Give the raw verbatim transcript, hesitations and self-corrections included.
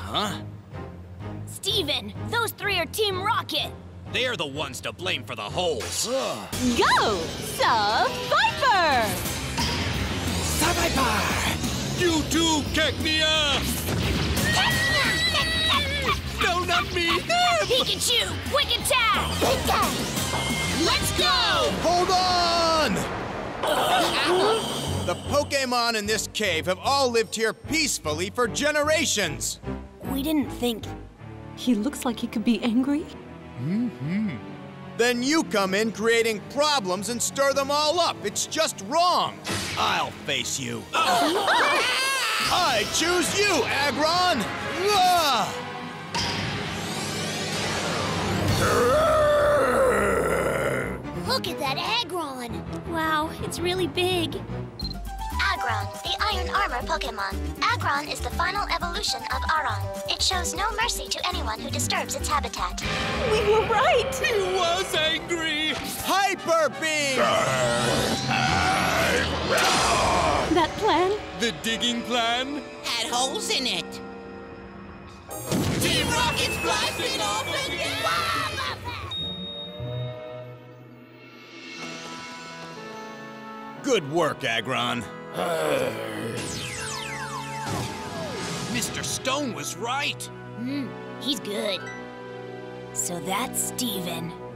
Huh? Steven, those three are Team Rocket. They're the ones to blame for the holes. Go, Survivor! Survivor! You too, Cacnea! No, not me! Them! Pikachu, quick attack! Let's go! Hold on! The Pokémon in this cave have all lived here peacefully for generations. We didn't think... He looks like he could be angry. Mm-hmm. Then you come in creating problems and stir them all up. It's just wrong. I'll face you. I choose you, Aggron! Ah! Look at that Aggron! Wow, it's really big. Aggron, the Iron Armor Pokémon. Aggron is the final evolution of Aron. It shows no mercy to anyone who disturbs its habitat. We were right! He was angry! Hyper Beam! That plan? The digging plan? Had holes in it. Team Rocket's blasting off again! Good work, Aggron. Mister Stone was right. Hmm, he's good. So that's Steven.